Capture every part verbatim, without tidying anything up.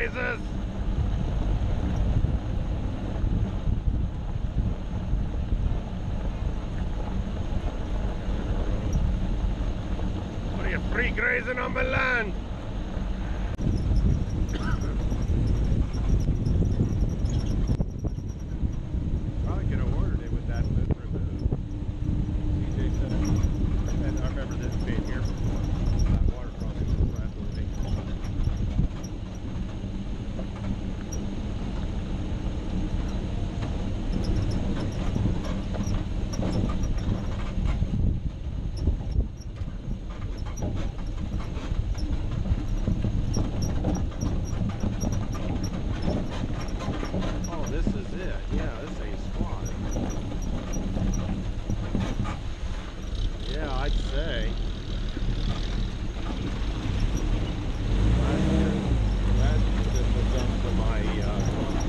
grazers! What are you free grazing on my land? Probably could have ordered it with that foot removed. C J said it. And I remember this being here before. That water probably was flat away. Oh, this is it. Yeah, this ain't squat. Yeah, I'd say. Last year, last year this was up to my, uh,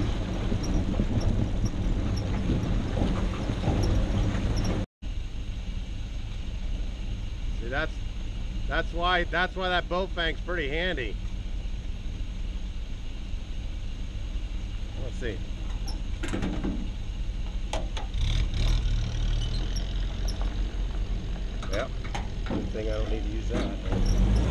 see, that's, that's why, that's why that boat fang's pretty handy. Let's see. Yep. Good thing I don't need to use that.